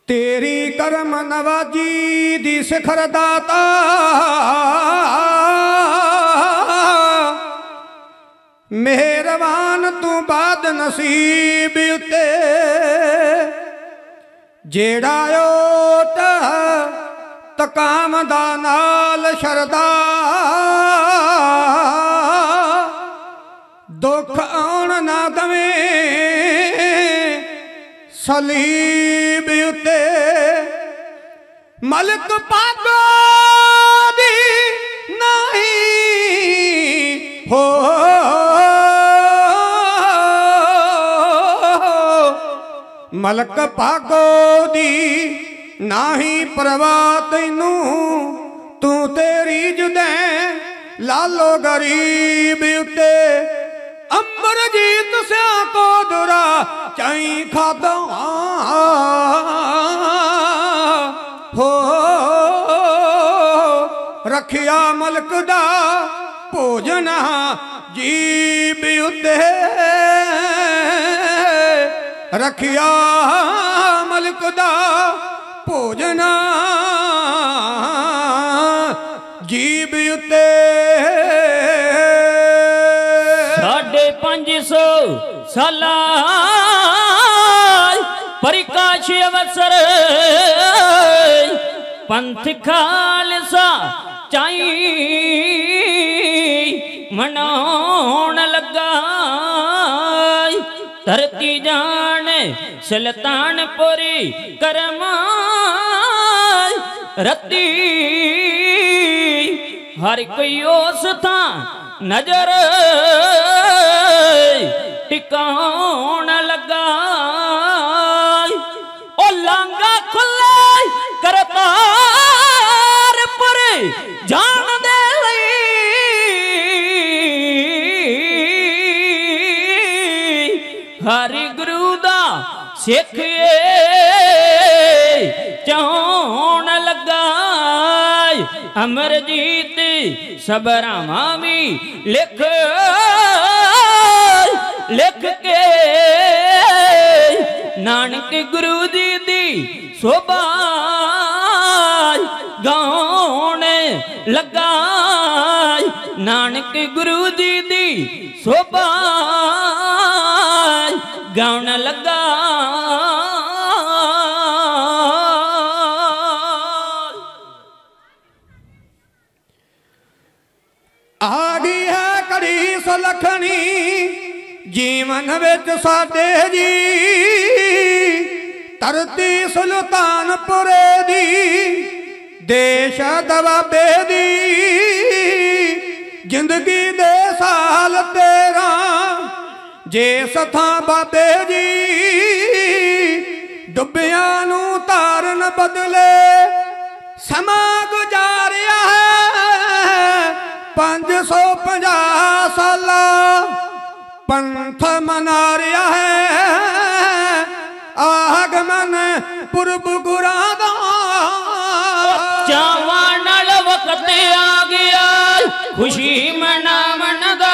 तेरी करम नवाजी दी सिखर दाता मेहरबान तू बाद नसीब उते जेड़ा ओट तकाम दा नाल शरदा दुख आउण ना दवे सलीब उते मलक पागो दी नहीं हो मलक पागो दी नाही परवाह तैनू तू तेरी जुदे लालो गरीब उते अमरजीत सिया को दुरा चाई खादा हो रखिया मलक दा भोजन जीब उते रखिया मलक दा भोजन जीब उते 550 साला परिकाश अवसर पंथ खालसा चाई मनाउण लगा धरती जान सुल्तानपुरी करम रती हर कोई उस था नजर टिकाउण लगा ओ लांगा खुले करतारपुर जान दे लई हरि गुरु दा सिख चाउण लगा अमरजीत सबरामा भी लिख लिख के नानक गुरु जी दी शोभा गाउण लगा नानक गुरु जी दी शोभा गाउण लगा आगी है कड़ी सुलखनी जीवन विच साडे जी धरती सुल्तानपुरे दी देश दबाबे दी जिंदगी दे साल 13 जे सथा बाबे जी डुबिया नू तारन बदले समा गुजारिया है 550 साला पंथ मना रहा है आगमन पुरब गुरा दा चावा नाल वक्त आ गया खुशी मनावन दा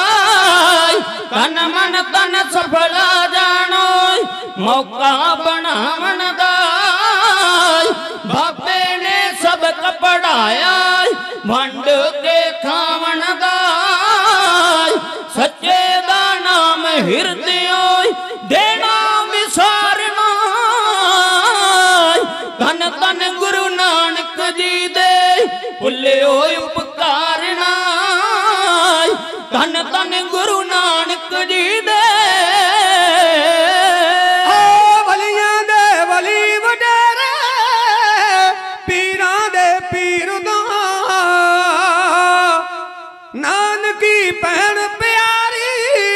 तन मन तन सफला जानो मौका बनावन दा बाबे ने सबक पढ़ाया वंड के खावन दा सच्चे दा नाम हृदय देना विसारना धन धन गुरु नानक जी दे भुले उपकारना धन धन गुरु नानक जी दे वलियां दे वली वडेरे पीरां दे पीर दा नानकी भैन प्यारी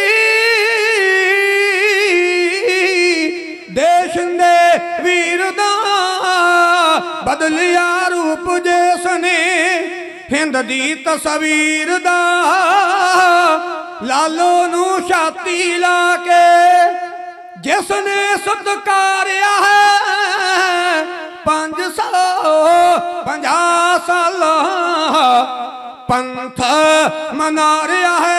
देश दे वीर दा बदलिया रूप जिसने हिंद दी तस्वीर दा लालो नू छाती ला के जिसने सत्कारिया है 550 साल पंथ मना रहा है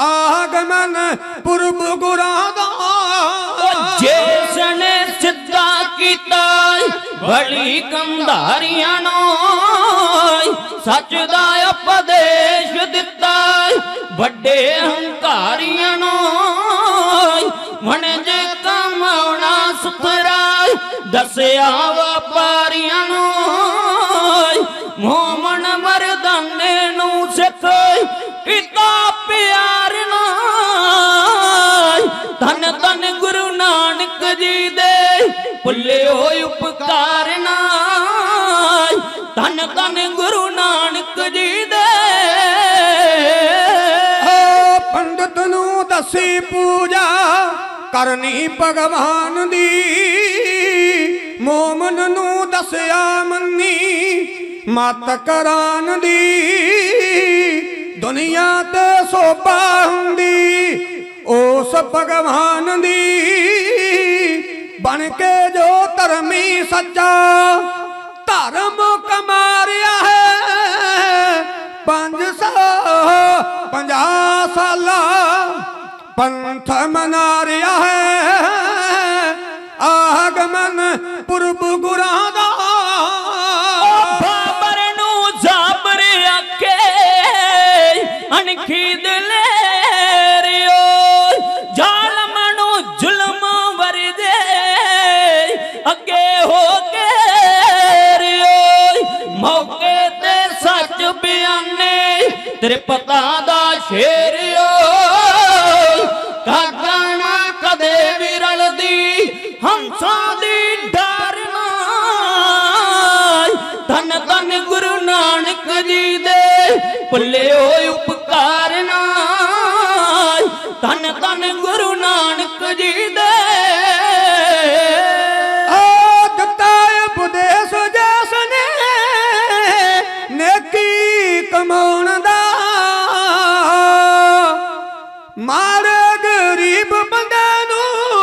आगमन पुरब गुरा दा जिसने सिद्धा ਕੀਤਾ ਬਲੀ ਕੰਧਾਰੀਆਂ ਨੂੰ ਸੱਚ ਦਾ ਉਪਦੇਸ਼ ਦਿੱਤਾ ਵੱਡੇ ਹੰਕਾਰੀਆਂ ਨੂੰ ਵਣਜ ਕਮਾਉਣਾ ਸੁਥਰਾ ਦੱਸਿਆ ਵਪਾਰੀਆਂ ਨੂੰ ਮੋਮਨ ਮਰਦਾਨੇ ਨੂੰ ਸਿੱਖ ਕੀਤਾ ਪਿਆਰ ਨਾਲ ਧੰਨ ਧੰਨ ਗੁਰੂ ਨਾਨਕ ਜੀ ਦੇ ਭੁੱਲੇ ਹੋਏ ਉਪਕਾਰ ਨਾਲ ਧੰਨ ਧੰਨ ਗੁਰੂ ਨਾਨਕ ਜੀ ਦੇ ਪੰਡਤ ਨੂੰ ਦੱਸੀ ਪੂਜਾ ਕਰਨੀ ਭਗਵਾਨ ਦੀ ਮੋਮਨ ਨੂੰ ਦੱਸਿਆ ਮੰਨੀ ਮਤ ਕਰਾਨ ਦੀ ਦੁਨੀਆ ਤੇ ਸੋਭਾ ਹੁੰਦੀ ਉਸ ਭਗਵਾਨ ਦੀ ਬਣ ਕੇ ਜੋ ਧਰਮੀ ਸੱਚਾ ਧਰਮ ਕਮਾਰਿਆ ਹੈ 550 ਸਾਲਾ ਪੰਥ ਮਨਾ ਰਿਹਾ ਹੈ ਆਗਮਨ ਪੁਰਬ ਗੁਰਾਂ ਦਾ ਬਾਬਰ ਨੂੰ ਜ਼ਾਬਰ ਆਖੇ ਅਣਖੀ ਦਲੇਰਿਓ ਜ਼ਾਲਮ ਨੂੰ ਜ਼ੁਲਮ ਵਰਦੇ ਅੱਗੇ ਹੋ ਕੇ ਰਿਓ ਮੌਕੇ ਤੇ ਸੱਚ ਬਿਆਨੇ ਤੇਰੇ ਪਤਾ ਦਾ ਸ਼ੇਰਿਓ ਕਾਗਾ ਨਾ ਕਦੇ ਵੀ ਰਲਦੀ ਹੰਸਾਂ ਦੀ ਡਰ ਨਾਲ ਧੰਨ ਧੰਨ ਗੁਰੂ ਨਾਨਕ ਜੀ ਦੇ ਭੁੱਲੇ ਹੋਏ ਉਪਕਾਰ ਨਾਲ ਧੰਨ ਧੰਨ ਗੁਰੂ ਨਾਨਕ ਜੀ ਦੇ ਦਿੱਤਾ ਉਪਦੇਸ਼ ਜਿਸ ਨੇ ਨੇਕੀ ਕਮਾਉਣ ਦਾ ਮਾਰੇ ਗਰੀਬ ਬੰਦੇ ਨੂੰ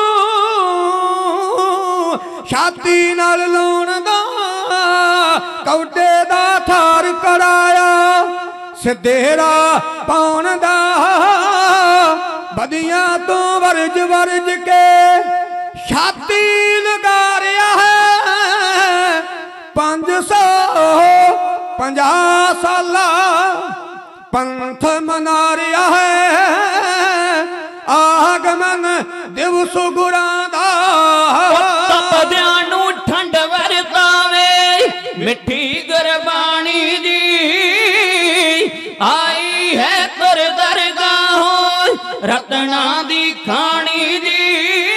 ਛਾਤੀ ਨਾਲ ਲਾਉਣ ਦਾ ਕੌਡੇ ਦਾ ਥਾਰ ਕਰਾਇਆ ਸਿੱਧੇ ਰਾਹ ਪਾਉਣ ਦਾ ਬਦੀਆਂ ਤੋਂ ਵਰਜ ਵਰਜ ਕੇ ਛਾਤੀ ਲਗਾ ਰਿਹਾ ਹੈ 550 ਸਾਲਾ ਪੰਥ ਮਨਾ ਰਿਹਾ ਹੈ ਆਗਮਨ ਦਿਵਸ ਗੁਰਾਂ ਦਾ ਤਪਦਿਆਂ ਨੂੰ ਠੰਡ ਵਰਤਾਵੇ ਮਿੱਠੀ ਗੁਰਬਾਣੀ ਜੀ ਆਈ ਹੈ ਤੁਰ ਦਰਗਾਹੋਂ ਰਤਨਾਂ ਦੀ ਖਾਣੀ ਜੀ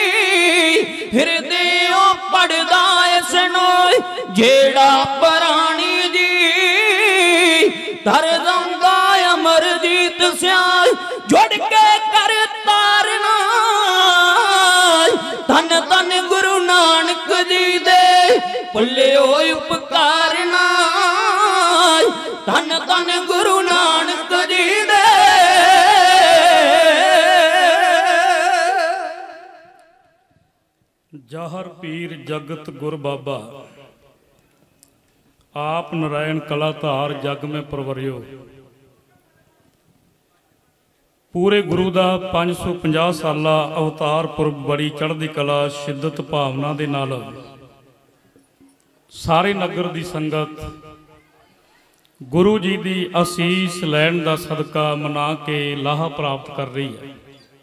ਹਿਰਦਿਓਂ ਪੜਦਾ ਇਸ ਨੂੰ ਜਿਹੜਾ ਪ੍ਰਾਣੀ ਜੀ ਧਰ ਦੰਗਾ ਅਮਰਜੀਤ ਸਿਆਲ ਜੁੜ ਕੇ ਕਰ ਤਾਰਨਾ ਧੰਨ ਧੰਨ ਗੁਰੂ ਨਾਨਕ ਜੀ ਦੇ ਭੁੱਲੇ ਹੋਏ ਉਪਕਾਰ ਨਾਲ ਧੰਨ ਧੰਨ ਗੁਰੂ ਨਾਨਕ ਜੀ ਦੇ ਜਾਹਰ ਪੀਰ ਜਗਤ ਗੁਰ ਬਾਬਾ ਆਪ ਨਾਰਾਇਣ ਕਲਾ ਧਾਰ ਜਗ ਮੈਂ ਪਰਵਰਿਓ ਪੂਰੇ ਗੁਰੂ ਦਾ 550 ਸਾਲਾ ਅਵਤਾਰ ਪੁਰਬ ਬੜੀ ਚੜ੍ਹਦੀ ਕਲਾ ਸ਼ਿੱਦਤ ਭਾਵਨਾ ਦੇ ਨਾਲ ਸਾਰੇ ਨਗਰ ਦੀ ਸੰਗਤ ਗੁਰੂ ਜੀ ਦੀ ਅਸੀਸ ਲੈਣ ਦਾ ਸਦਕਾ ਮਨਾ ਕੇ ਲਾਹਾ ਪ੍ਰਾਪਤ ਕਰ ਰਹੀ ਹੈ।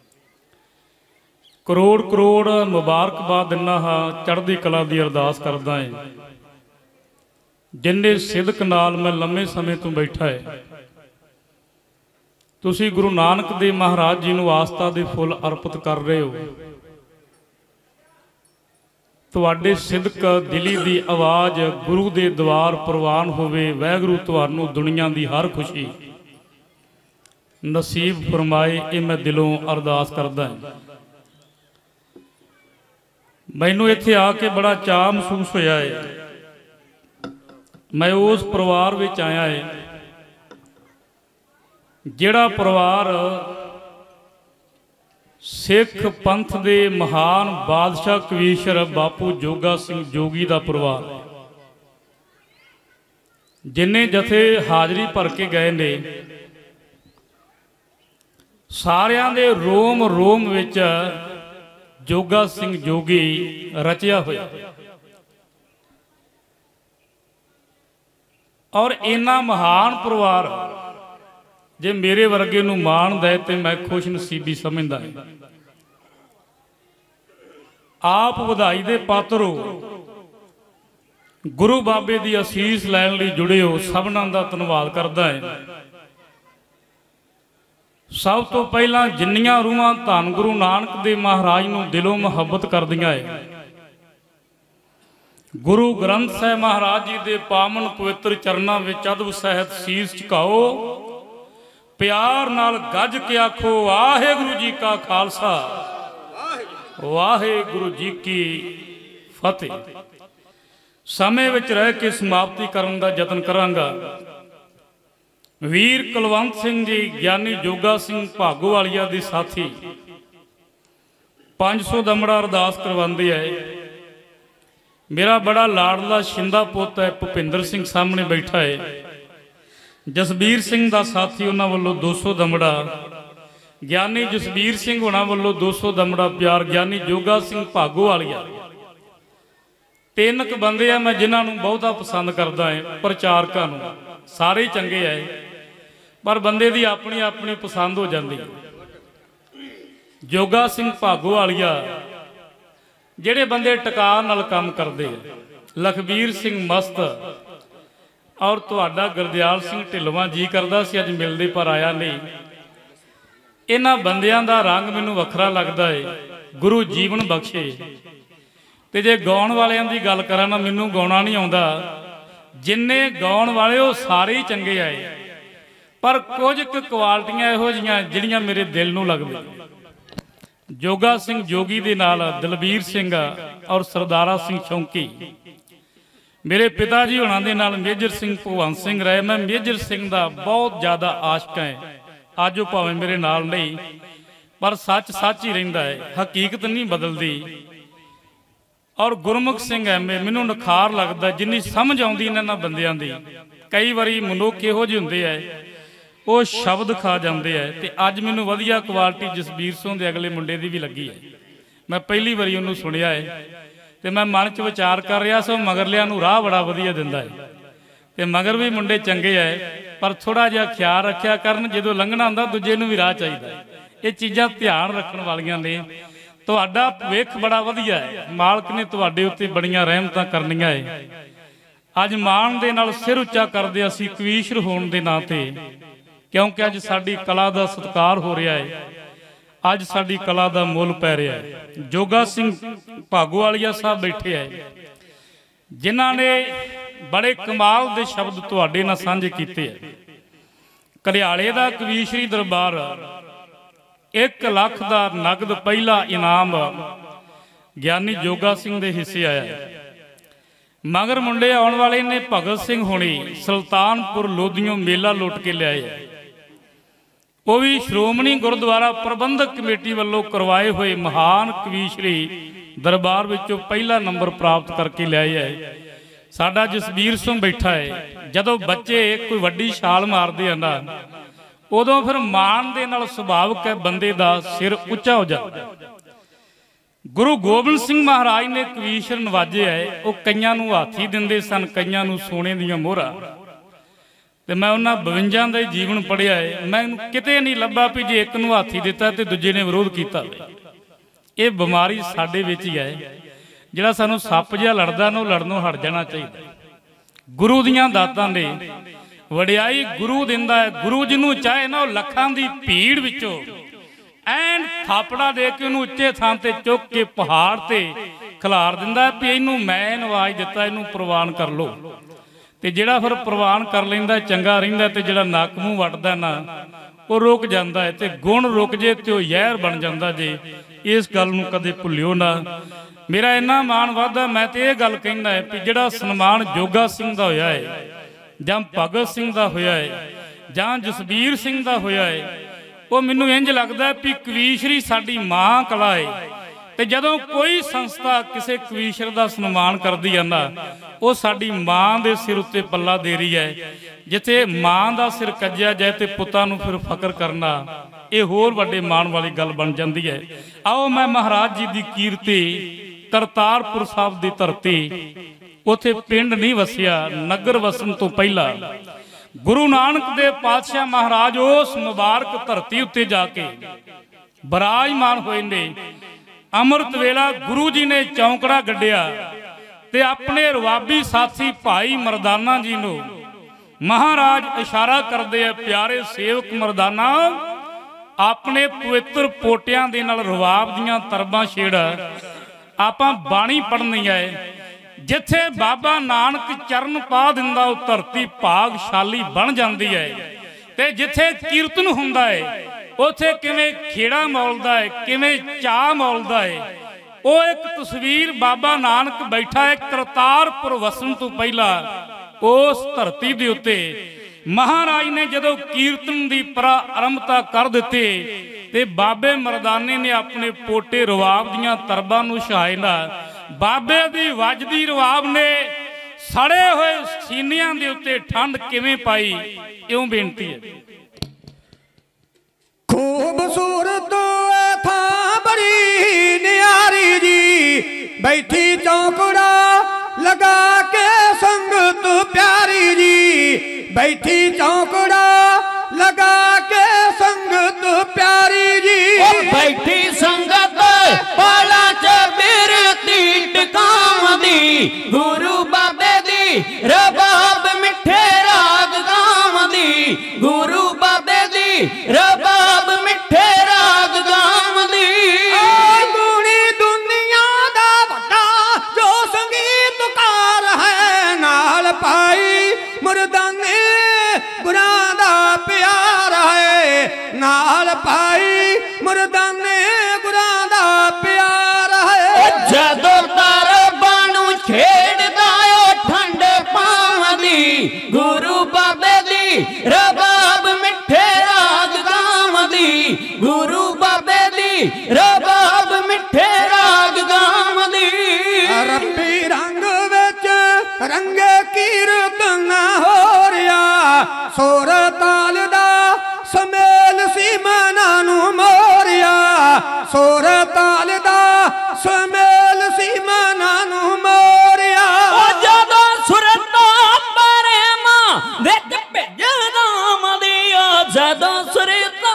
ਕਰੋੜ ਕਰੋੜ ਮੁਬਾਰਕਬਾਦ ਦਿੰਦਾ ਹਾਂ ਚੜ੍ਹਦੀ ਕਲਾ ਦੀ ਅਰਦਾਸ ਕਰਦਾ ਹੈ ਜਿੰਨੇ ਸਿਦਕ ਨਾਲ ਮੈਂ ਲੰਮੇ ਸਮੇਂ ਤੋਂ ਬੈਠਾ ਹੈ ਤੁਸੀਂ ਗੁਰੂ ਨਾਨਕ ਦੇਵ ਮਹਾਰਾਜ ਜੀ ਨੂੰ ਆਸਥਾ ਦੇ ਫੁੱਲ ਅਰਪਿਤ ਕਰ ਰਹੇ ਹੋ ਤੁਹਾਡੇ ਸਿਦਕ ਦਿਲੀ ਦੀ ਆਵਾਜ਼ ਗੁਰੂ ਦੇ ਦਵਾਰ ਪ੍ਰਵਾਨ ਹੋਵੇ ਵਾਹਿਗੁਰੂ ਤੁਹਾਨੂੰ ਦੁਨੀਆ ਦੀ ਹਰ ਖੁਸ਼ੀ ਨਸੀਬ ਫਰਮਾਏ ਇਹ ਮੈਂ ਦਿਲੋਂ ਅਰਦਾਸ ਕਰਦਾ ਹਾਂ। ਮੈਨੂੰ ਇੱਥੇ ਆ ਕੇ ਬੜਾ ਚਾਅ ਮਹਿਸੂਸ ਹੋਇਆ ਹੈ ਮੈਂ ਉਸ ਪਰਿਵਾਰ ਵਿੱਚ ਆਇਆ ਹੈ ਜਿਹੜਾ ਪਰਿਵਾਰ ਸਿੱਖ ਪੰਥ ਦੇ ਮਹਾਨ ਬਾਦਸ਼ਾਹ ਕਵੀਸ਼ਰ ਬਾਪੂ ਜੋਗਾ ਸਿੰਘ ਜੋਗੀ ਦਾ ਪਰਿਵਾਰ ਹੈ ਜਿਨ੍ਹਾਂ ਜਥੇ ਹਾਜ਼ਰੀ ਭਰ ਕੇ ਗਏ ਨੇ ਸਾਰਿਆਂ ਦੇ ਰੋਮ ਰੋਮ ਵਿੱਚ ਜੋਗਾ ਸਿੰਘ ਜੋਗੀ ਰਚਿਆ ਹੋਇਆ। ਔਰ ਇੰਨਾ ਮਹਾਨ ਪਰਿਵਾਰ ਜੇ ਮੇਰੇ ਵਰਗੇ ਨੂੰ ਮਾਣਦਾ ਹੈ ਤੇ ਮੈਂ ਖੁਸ਼ ਨਸੀਬੀ ਸਮਝਦਾ ਹਾਂ। ਆਪ ਵਧਾਈ ਦੇ ਪਾਤਰ ਹੋ, ਗੁਰੂ ਬਾਬੇ ਦੀ ਅਸੀਸ ਲੈਣ ਲਈ ਜੁੜੇ ਹੋ, ਸਭਨਾਂ ਦਾ ਧੰਨਵਾਦ ਕਰਦਾ ਹੈ। ਸਭ ਤੋਂ ਪਹਿਲਾਂ ਜਿੰਨੀਆਂ ਰੂਹਾਂ ਧੰਨ ਗੁਰੂ ਨਾਨਕ ਦੇਵ ਮਹਾਰਾਜ ਨੂੰ ਦਿਲੋਂ ਮੁਹੱਬਤ ਕਰਦੀਆਂ ਹੈ, ਗੁਰੂ ਗ੍ਰੰਥ ਸਾਹਿਬ ਮਹਾਰਾਜ ਜੀ ਦੇ ਪਾਵਨ ਪਵਿੱਤਰ ਚਰਨਾਂ ਵਿੱਚ ਅਦਬ ਸਹਿਤ ਸੀਸ ਝੁਕਾਓ, ਪਿਆਰ ਨਾਲ ਗੱਜ ਕੇ ਆਖੋ ਵਾਹਿਗੁਰੂ ਜੀ ਕਾ ਖਾਲਸਾ ਵਾਹਿਗੁਰੂ ਜੀ ਕੀ ਫਤਿਹ। ਸਮੇਂ ਵਿੱਚ ਰਹਿ ਕੇ ਸਮਾਪਤੀ ਕਰਨ ਦਾ ਯਤਨ ਕਰਾਂਗਾ। ਵੀਰ ਕੁਲਵੰਤ ਸਿੰਘ ਜੀ ਗਿਆਨੀ ਜੋਗਾ ਸਿੰਘ ਭਾਗੋਵਾਲੀਆ ਦੇ ਸਾਥੀ 500 ਦਮੜਾ ਅਰਦਾਸ ਕਰਵਾਉਂਦੇ ਹੈ। ਮੇਰਾ ਬੜਾ ਲਾਡਲਾ ਸ਼ਿੰਦਾ ਪੁੱਤ ਹੈ ਭੁਪਿੰਦਰ ਸਿੰਘ ਸਾਹਮਣੇ ਬੈਠਾ ਹੈ। ਜਸਬੀਰ ਸਿੰਘ ਦਾ ਸਾਥੀ ਉਹਨਾਂ ਵੱਲੋਂ 200 ਦਮੜਾ, ਗਿਆਨੀ ਜਸਬੀਰ ਸਿੰਘ ਹੋਣਾ ਵੱਲੋਂ 200 ਦਮੜਾ ਪਿਆਰ, ਗਿਆਨੀ ਜੋਗਾ ਸਿੰਘ ਭਾਗੋਵਾਲੀਆ। 3 ਕੁ ਬੰਦੇ ਆ ਮੈਂ ਜਿਨ੍ਹਾਂ ਨੂੰ ਬਹੁਤਾ ਪਸੰਦ ਕਰਦਾ ਹੈ, ਪ੍ਰਚਾਰਕਾਂ ਨੂੰ। ਸਾਰੇ ਚੰਗੇ ਹੈ ਪਰ ਬੰਦੇ ਦੀ ਆਪਣੀ ਆਪਣੀ ਪਸੰਦ ਹੋ ਜਾਂਦੀ ਹੈ। ਜੋਗਾ ਸਿੰਘ ਭਾਗੋਵਾਲੀਆ ਜਿਹੜੇ ਬੰਦੇ ਟਿਕਾ ਨਾਲ ਕੰਮ ਕਰਦੇ ਆ, ਲਖਬੀਰ ਸਿੰਘ ਮਸਤ ਔਰ ਤੁਹਾਡਾ ਗੁਰਦਿਆਲ ਸਿੰਘ ਢਿੱਲਵਾਂ। ਜੀ ਕਰਦਾ ਸੀ ਅੱਜ ਮਿਲਦੇ ਪਰ ਆਇਆ ਨਹੀਂ। ਇਹਨਾਂ ਬੰਦਿਆਂ ਦਾ ਰੰਗ ਮੈਨੂੰ ਵੱਖਰਾ ਲੱਗਦਾ ਹੈ। ਗੁਰੂ ਜੀਵਨ ਬਖਸ਼ੇ। ਤੇ ਜੇ ਗਾਉਣ ਵਾਲਿਆਂ ਦੀ ਗੱਲ ਕਰਾਂ ਨਾ, ਮੈਨੂੰ ਗਾਉਣਾ ਨਹੀਂ ਆਉਂਦਾ। ਜਿੰਨੇ ਗਾਉਣ ਵਾਲੇ ਉਹ ਸਾਰੇ ਹੀ ਚੰਗੇ ਆਏ, ਪਰ ਕੁਝ ਕੁ ਕੁਆਲਿਟੀਆਂ ਇਹੋ ਜਿਹੀਆਂ ਜਿਹੜੀਆਂ ਮੇਰੇ ਦਿਲ ਨੂੰ ਲੱਗਦੀਆਂ। ਜੋਗਾ ਸਿੰਘ ਜੋਗੀ ਦੇ ਨਾਲ ਦਲਬੀਰ ਸਿੰਘ ਔਰ ਸਰਦਾਰਾ ਸਿੰਘ ਸ਼ੌਂਕੀ, ਮੇਰੇ ਪਿਤਾ ਜੀ ਹੋਣਾ ਦੇ ਨਾਲ ਮੇਜਰ ਸਿੰਘ ਭਗਵੰਤ ਸਿੰਘ ਰਹੇ। ਮੈਂ ਮੇਜਰ ਸਿੰਘ ਦਾ ਬਹੁਤ ਜ਼ਿਆਦਾ ਆਸ਼ਕ ਹੈ। ਅੱਜ ਉਹ ਭਾਵੇਂ ਮੇਰੇ ਨਾਲ ਨਹੀਂ, ਪਰ ਸੱਚ ਸੱਚ ਹੀ ਰਹਿੰਦਾ ਹੈ, ਹਕੀਕਤ ਨਹੀਂ ਬਦਲਦੀ। ਔਰ ਗੁਰਮੁਖ ਸਿੰਘ ਐਵੇਂ ਮੈਨੂੰ ਨਖਾਰ ਲੱਗਦਾ, ਜਿੰਨੀ ਸਮਝ ਆਉਂਦੀ ਇਹਨਾਂ ਬੰਦਿਆਂ ਦੀ। ਕਈ ਵਾਰੀ ਮਨੁੱਖ ਇਹੋ ਜਿਹੇ ਹੁੰਦੇ ਹੈ, ਉਹ ਸ਼ਬਦ ਖਾ ਜਾਂਦੇ ਹੈ। ਤੇ ਅੱਜ ਮੈਨੂੰ ਵਧੀਆ ਕੁਆਲਿਟੀ ਜਸਬੀਰ ਸਿੰਘ ਦੇ ਅਗਲੇ ਮੁੰਡੇ ਦੀ ਵੀ ਲੱਗੀ ਹੈ। ਮੈਂ ਪਹਿਲੀ ਵਾਰੀ ਉਹਨੂੰ ਸੁਣਿਆ ਹੈ ਤੇ ਮੈਂ ਮਨ 'ਚ ਵਿਚਾਰ ਕਰ ਰਿਹਾ ਸੀ, ਮਗਰਲਿਆਂ ਨੂੰ ਰਾਹ ਬੜਾ ਵਧੀਆ ਦਿੰਦਾ ਹੈ। ਤੇ ਮਗਰ ਵੀ ਮੁੰਡੇ ਚੰਗੇ ਹੈ, ਪਰ ਥੋੜਾ ਜਿਹਾ ਖਿਆਲ ਰੱਖਿਆ ਕਰਨ, ਜਦੋਂ ਲੰਘਣਾ ਹੁੰਦਾ ਦੂਜੇ ਨੂੰ ਵੀ ਰਾਹ ਚਾਹੀਦਾ ਹੈ। ਇਹ ਚੀਜ਼ਾਂ ਧਿਆਨ ਰੱਖਣ ਵਾਲੀਆਂ ਨੇ। ਤੁਹਾਡਾ ਭਵਿੱਖ ਬੜਾ ਵਧੀਆ ਹੈ, ਮਾਲਕ ਨੇ ਤੁਹਾਡੇ ਉੱਤੇ ਬੜੀਆਂ ਰਹਿਮਤਾਂ ਕਰਨੀਆਂ ਹੈ। ਅੱਜ ਮਾਣ ਦੇ ਨਾਲ ਸਿਰ ਉੱਚਾ ਕਰਦੇ ਅਸੀਂ ਕਵੀਸ਼ਰ ਹੋਣ ਦੇ ਨਾਂ ਤੇ, ਕਿਉਂਕਿ ਅੱਜ ਸਾਡੀ ਕਲਾ ਦਾ ਸਤਿਕਾਰ ਹੋ ਰਿਹਾ ਹੈ। ਅੱਜ ਸਾਡੀ ਕਲਾ ਦਾ ਮੁੱਲ ਪੈ ਰਿਹਾ ਹੈ। ਜੋਗਾ ਸਿੰਘ ਭਾਗੋਵਾਲੀਆ ਸਾਹਿਬ ਬੈਠੇ ਹੈ, ਜਿਨ੍ਹਾਂ ਨੇ ਬੜੇ ਕਮਾਲ ਦੇ ਸ਼ਬਦ ਤੁਹਾਡੇ ਨਾਲ ਸਾਂਝੇ ਕੀਤੇ ਹੈ। ਘਰਿਆਲੇ ਦਾ ਕਵੀਸ਼ਰੀ ਦਰਬਾਰ 1 ਲੱਖ ਦਾ ਨਗਦ ਪਹਿਲਾ ਇਨਾਮ ਗਿਆਨੀ ਜੋਗਾ ਸਿੰਘ ਦੇ ਹਿੱਸੇ ਆਇਆ। ਮਗਰ ਮੁੰਡੇ ਆਉਣ ਵਾਲੇ ਨੇ ਭਗਤ ਸਿੰਘ ਹੋਣੀ ਸੁਲਤਾਨਪੁਰ ਲੋਧੀਓਂ ਮੇਲਾ ਲੁੱਟ ਕੇ ਲਿਆਏ। ਉਹ ਵੀ ਸ਼੍ਰੋਮਣੀ ਗੁਰਦੁਆਰਾ ਪ੍ਰਬੰਧਕ ਕਮੇਟੀ ਵੱਲੋਂ ਕਰਵਾਏ ਹੋਏ ਮਹਾਨ ਕਵੀਸ਼ਰੀ ਦਰਬਾਰ ਵਿੱਚੋਂ ਪਹਿਲਾ ਨੰਬਰ ਪ੍ਰਾਪਤ ਕਰਕੇ ਲਿਆਏ ਹੈ। ਸਾਡਾ ਜਸਬੀਰ ਸਿੰਘ ਬੈਠਾ ਹੈ। ਜਦੋਂ ਬੱਚੇ ਕੋਈ ਵੱਡੀ ਛਾਲ ਮਾਰਦੇ ਆ ਨਾ, ਉਦੋਂ ਫਿਰ ਮਾਣ ਦੇ ਨਾਲ ਸੁਭਾਵਿਕ ਹੈ ਬੰਦੇ ਦਾ ਸਿਰ ਉੱਚਾ ਹੋ ਜਾਂਦਾ। ਗੁਰੂ ਗੋਬਿੰਦ ਸਿੰਘ ਮਹਾਰਾਜ ਨੇ ਕਵੀਸ਼ਰ ਨਵਾਜੇ ਹੈ। ਉਹ ਕਈਆਂ ਨੂੰ ਹਾਥੀ ਦਿੰਦੇ ਸਨ, ਕਈਆਂ ਨੂੰ ਸੋਨੇ ਦੀਆਂ ਮੋਹਰਾਂ। ਤੇ ਮੈਂ ਉਹਨਾਂ 52 ਦਾ ਜੀਵਨ ਪੜ੍ਹਿਆ ਹੈ। ਮੈਨੂੰ ਕਿਤੇ ਨਹੀਂ ਲੱਭਾ ਵੀ ਜੇ ਇੱਕ ਨੂੰ ਹਾਥੀ ਦਿੱਤਾ ਤੇ ਦੂਜੇ ਨੇ ਵਿਰੋਧ ਕੀਤਾ। ਇਹ ਬਿਮਾਰੀ ਸਾਡੇ ਵਿੱਚ ਹੀ ਹੈ। ਜਿਹੜਾ ਸਾਨੂੰ ਸੱਪ ਜਿਹਾ ਲੜਦਾ ਨਾ, ਉਹ ਲੜਨੋਂ ਹਟ ਜਾਣਾ ਚਾਹੀਦਾ। ਗੁਰੂ ਦੀਆਂ ਦਾਤਾਂ ਨੇ ਵਡਿਆਈ ਗੁਰੂ ਦਿੰਦਾ ਹੈ। ਗੁਰੂ ਜਿਹਨੂੰ ਚਾਹੇ ਨਾ, ਉਹ ਲੱਖਾਂ ਦੀ ਭੀੜ ਵਿੱਚੋਂ ਐਨ ਥਾਪੜਾ ਦੇ ਕੇ ਉਹਨੂੰ ਉੱਚੇ ਥਾਂ ਤੇ ਚੁੱਕ ਕੇ ਪਹਾੜ ਤੇ ਖਿਲਾਰ ਦਿੰਦਾ ਵੀ ਇਹਨੂੰ ਮੈਂ ਨਵਾਜ ਦਿੱਤਾ, ਇਹਨੂੰ ਪ੍ਰਵਾਨ ਕਰ ਲੋ। ਤੇ ਜਿਹੜਾ ਫਿਰ ਪ੍ਰਵਾਨ ਕਰ ਲੈਂਦਾ ਚੰਗਾ ਰਹਿੰਦਾ, ਤੇ ਜਿਹੜਾ ਨੱਕ ਮੂੰਹ ਵੱਟਦਾ ਨਾ, ਉਹ ਰੁਕ ਜਾਂਦਾ ਹੈ। ਤੇ ਗੁਣ ਰੁਕ ਜੇ ਤੇ ਉਹ ਜ਼ਹਿਰ ਬਣ ਜਾਂਦਾ ਜੇ। ਇਸ ਗੱਲ ਨੂੰ ਕਦੇ ਭੁੱਲਿਓ ਨਾ। ਮੇਰਾ ਇੰਨਾ ਮਾਣ ਵੱਧਦਾ, ਮੈਂ ਤੇ ਇਹ ਗੱਲ ਕਹਿੰਦਾ ਹੈ ਵੀ ਜਿਹੜਾ ਸਨਮਾਨ ਜੋਗਾ ਸਿੰਘ ਦਾ ਹੋਇਆ ਹੈ, ਜਾਂ ਭਗਤ ਸਿੰਘ ਦਾ ਹੋਇਆ ਹੈ, ਜਾਂ ਜਸਬੀਰ ਸਿੰਘ ਦਾ ਹੋਇਆ ਹੈ, ਉਹ ਮੈਨੂੰ ਇੰਜ ਲੱਗਦਾ ਵੀ ਕਵੀਸ਼ਰੀ ਸਾਡੀ ਮਾਂ ਕਲਾ ਹੈ। ਤੇ ਜਦੋਂ ਕੋਈ ਸੰਸਥਾ ਕਿਸੇ ਕਵੀਸ਼ਰ ਦਾ ਸਨਮਾਨ ਕਰਦੀ ਹੈ ਨਾ, ਉਹ ਸਾਡੀ ਮਾਂ ਦੇ ਸਿਰ ਉੱਤੇ ਪੱਲਾ ਦੇ ਰਹੀ ਹੈ। ਜਿੱਥੇ ਮਾਂ ਦਾ ਸਿਰ ਕੱਜਿਆ ਜਾਏ ਤੇ ਪੁੱਤਾਂ ਨੂੰ ਫਿਰ ਫਕਰ ਕਰਨਾ ਇਹ ਹੋਰ ਵੱਡੇ ਮਾਣ ਵਾਲੀ ਗੱਲ ਬਣ ਜਾਂਦੀ ਹੈ। ਆਓ ਮੈਂ ਮਹਾਰਾਜ ਜੀ ਦੀ ਕੀਰਤੀ ਕਰਤਾਰਪੁਰ ਸਾਹਿਬ ਦੀ ਧਰਤੀ, ਉੱਥੇ ਪਿੰਡ ਨਹੀਂ ਵਸਿਆ, ਨਗਰ ਵਸਣ ਤੋਂ ਪਹਿਲਾਂ ਗੁਰੂ ਨਾਨਕ ਦੇਵ ਪਾਤਸ਼ਾਹ ਮਹਾਰਾਜ ਉਸ ਮੁਬਾਰਕ ਧਰਤੀ ਉੱਤੇ ਜਾ ਕੇ ਬਿਰਾਜਮਾਨ ਹੋਏ ਨੇ। ਅੰਮ੍ਰਿਤ ਵੇਲਾ ਗੁਰੂ ਜੀ ਨੇ ਚੌਂਕੜਾ ਗੱਡਿਆ ਤੇ ਆਪਣੇ ਰਵਾਬੀ ਸਾਥੀ ਭਾਈ ਮਰਦਾਨਾ ਜੀ ਨੂੰ ਮਹਾਰਾਜ ਇਸ਼ਾਰਾ ਕਰਦੇ ਆ, ਪਿਆਰੇ ਸੇਵਕ ਮਰਦਾਨਾ, ਆਪਣੇ ਪਵਿੱਤਰ ਪੋਟਿਆਂ ਦੇ ਨਾਲ ਰਵਾਬ ਦੀਆਂ ਤਰਬਾਂ ਛੇੜ, ਆਪਾਂ ਬਾਣੀ ਪੜ੍ਹਨੀ ਹੈ। ਜਿੱਥੇ ਬਾਬਾ ਨਾਨਕ ਚਰਨ ਪਾ ਦਿੰਦਾ ਉਹ ਧਰਤੀ ਭਾਗਸ਼ਾਲੀ ਬਣ ਜਾਂਦੀ ਹੈ। ਤੇ ਜਿੱਥੇ ਕੀਰਤਨ ਹੁੰਦਾ ਹੈ ਉੱਥੇ ਕਿਵੇਂ ਖੇੜਾ ਮੌਲਦਾ ਹੈ, ਕਿਵੇਂ ਚਾਹ ਮੌਲਦਾ ਹੈ। ਉਹ ਇੱਕ ਤਸਵੀਰ ਬਾਬਾ ਨਾਨਕ ਬੈਠਾ ਹੈ ਕਰਤਾਰਪੁਰ ਵਸਣ ਤੋਂ ਪਹਿਲਾਂ ਉਸ ਧਰਤੀ ਦੇ ਉੱਤੇ। ਮਹਾਰਾਜ ਨੇ ਜਦੋਂ ਕੀਰਤਨ ਦੀ ਪ੍ਰਾਰੰਭਤਾ ਕਰ ਦਿੱਤੀ ਤੇ ਬਾਬੇ ਮਰਦਾਨੇ ਨੇ ਆਪਣੇ ਪੋਟੇ ਰਵਾਬ ਦੀਆਂ ਤਰਬਾਂ ਨੂੰ ਛਾਏ ਨਾ। ਬਾਬੇ ਦੀ ਵੱਜਦੀ ਰਵਾਬ ਨੇ ਸੜੇ ਹੋਏ ਸੀਨਿਆਂ ਦੇ ਉੱਤੇ ਠੰਡ ਕਿਵੇਂ ਪਾਈ, ਇਉਂ ਬੇਨਤੀ ਹੈ। खूबसूरत था बड़ी न्यारी जी, बैठी चौकड़ा लगा के संगत प्यारी जी, बैठी चौकड़ा लगा के संगत प्यारी जी, बैठी संगत पाला च बिरती टकावदी, गुरु बाबे दी रबाब मिठे राग गावदी, गुरु बाबे दी रबाब मिठे राग गावदी। गुणी दुनिया दा वड्डा जो संगीतकार है, नाल पाई मुर्दाने गुरां दा प्यार है, नाल पाई मुर्दाने गुरां दा प्यार है। जदों तरबां नूं छेड़दा ओ ठंड पावदी, गुरु बाबे दी रबाब मिठे राग गावदी, गुरु बाबे दी रबाब मिठे राग गावदी। रब्बी रंग विच रंगे कीरतन हो रिया, सुर ताल दा समेल सी मना नू मोरिया, सुर ताल दा समेल सी मना नू मोरिया। जदों सुरता प्रेमा विच भेजे नाम दिया, जदों सुरता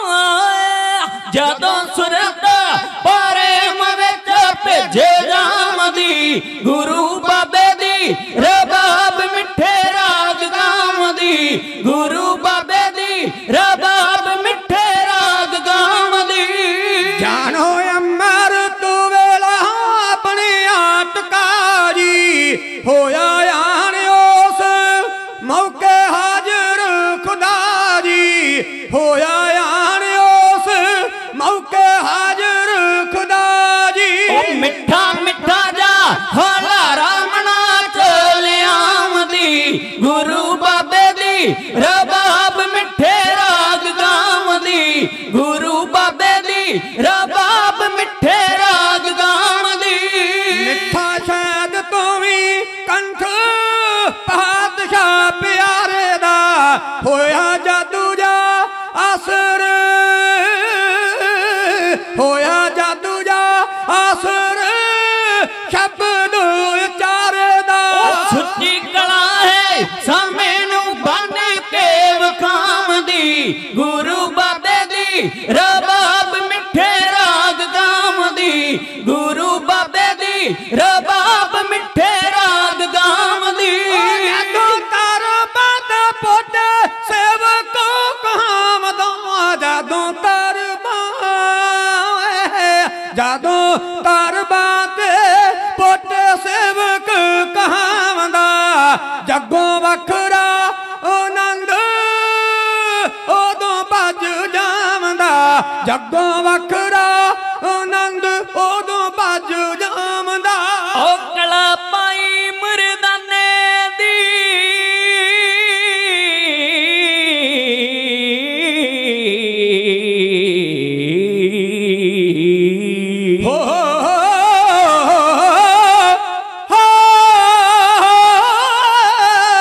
प्रेम विच भेजे नाम दी, गुरु बाबे दी रबाब मिठे राग गावदी, गुरु बाबे दी रबाब मिठे राग गावदी। जानो अमृत वेला अपने आटका जी, होया यान उस मौके हाजिर खुदा जी, होया यान उस मौके हाजिर खुदा जी। मिठा मिठा जा होला रामना चलियावदी, गुरु बाबे दी रबाब मिठे राग गावदी, गुरु बाबे दी रबाब मिठे राग गावदी। मिठा शहद तो भी कंठ पातशाह प्यारे दा, होया जादू जा असर, होया जादू जा असर शब्द उचारे दा। सुच्ची कला है सामे नू बन के वखावदी, गुरु बाबे दी रबाब मिठे राग गावदी, गुरु बाबे दी रबाब मिठे राग गावदी। जदों तर बद पोट सेवक कहावदो, जदों तर जदों तर बात पोट सेवक कहावदा, जगों वखरा आनंद उदों भज जावदा, जगों वखरा आनंद उदों भज जावदा। ओ कला पाई मुर्दाने दी,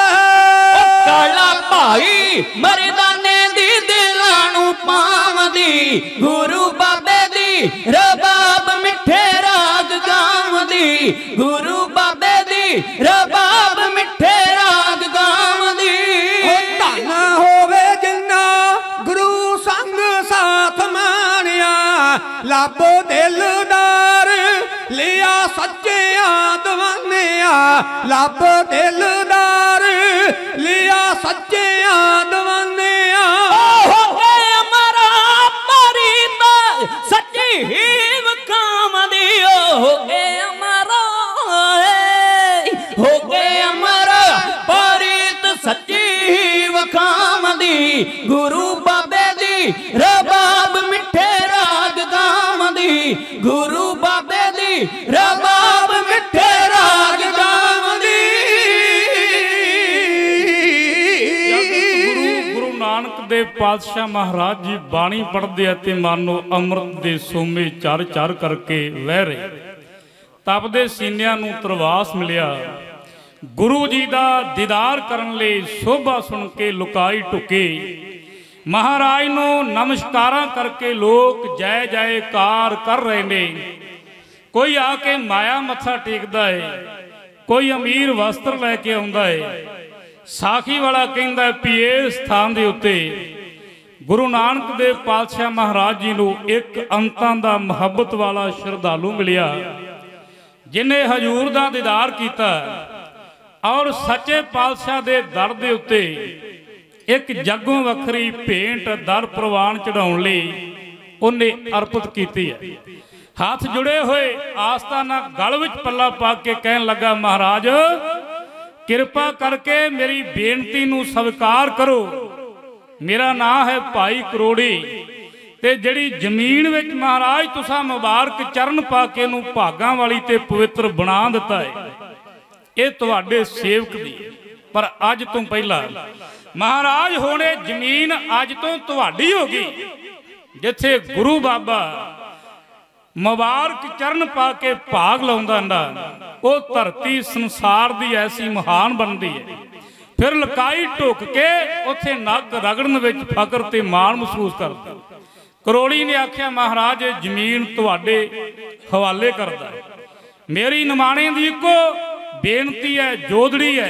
कला पाई मरदाने दी दिलां नू पावदी, रबाब मिठे राग गावदी गुरु बाबे दी रबाब मिठे राग गावदी धन होवे जिन्ना गुरु संग साथ मानिया लाभो दिलदार लिया सच्चिया दवानिया लाभो दिलदार लिया सच्चिया दवानिया हो गए अमरा परीत सच्ची ही वकामदी हो गए अमरा हो गए अमरा परीत सच्ची ही वकामदी गुरु बाबे दी रबाब मिठे राग गावदी गुरु बाबे दी रबाब मिठे राग गावदी गुरु नानक देव पातशाह महाराज जी बाणी पढ़ते ते मानो अमृत दे सोमे चर चर करके वह रहे तपदे सीनिया नूं तरवास मिलिया गुरु जी का दीदार करन लई शोभा सुन के लुकाई टुके महाराज नूं नमस्कारां करके लोग जय जयकार कर रहे ने कोई आके माया मत्था टेकदा है कोई अमीर वस्त्र लैके आउंदा है साखी वाला कहंदा भी इस स्थान दे उत्ते गुरु नानक देव पातशाह महाराज जी नूं एक अंतां दा मुहब्बत वाला श्रद्धालु मिलिया जिन्हें हजूर दा दीदार कीता और सच्चे पातशाह दे दर दे उत्ते एक जगों वखरी भेंट दर प्रवान चढ़ाउण लई उन्हें अर्पित कीती है हाथ जुड़े हुए आस्ताना गल विच पल्ला पा के कहन लगा महाराज किरपा करके मेरी बेनती नूं स्वीकार करो मेरा नाम है भाई करोड़ी ते जिहड़ी जमीन विच महाराज तुसां मुबारक चरण पा के नूं भागां वाली ते पवित्र बना दिता है ये तुहाडे सेवक दी पर अज तो पहला महाराज होने जमीन अज तो तुहाडी होगी जिथे गुरु बाबा मुबारक चरण पा के भाग लाउंदा ना वो धरती संसार दी ऐसी महान बनती है फिर लकाई ढुक के उथे नग रगड़न विच फकर ते माण महसूस करदा करोड़ी ने आख्या महाराज जमीन तुहाडे हवाले करदा मेरी निमाणे दी इको बेनती है जोदड़ी है